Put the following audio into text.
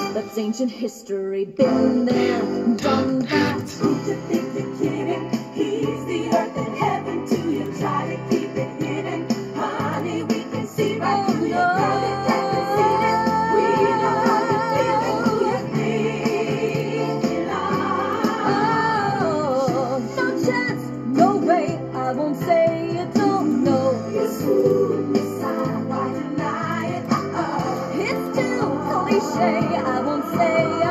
That's ancient history, been there, done that. Who to think you're kidding? He's the earth and heaven to you. Try to keep it hidden. Honey, we can see right through your girl. You can't deceive it. We know how you feel and who you're thinking of. Oh, no chance, no way, I won't say you don't know. You swoon aside, why deny it? It's too cliche, I won't say